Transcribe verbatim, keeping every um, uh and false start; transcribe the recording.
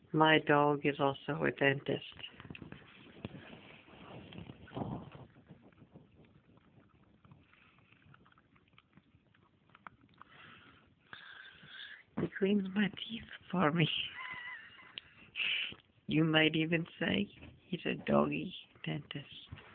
My dog is also a dentist. He cleans my teeth for me. You might even say he's a doggy dentist.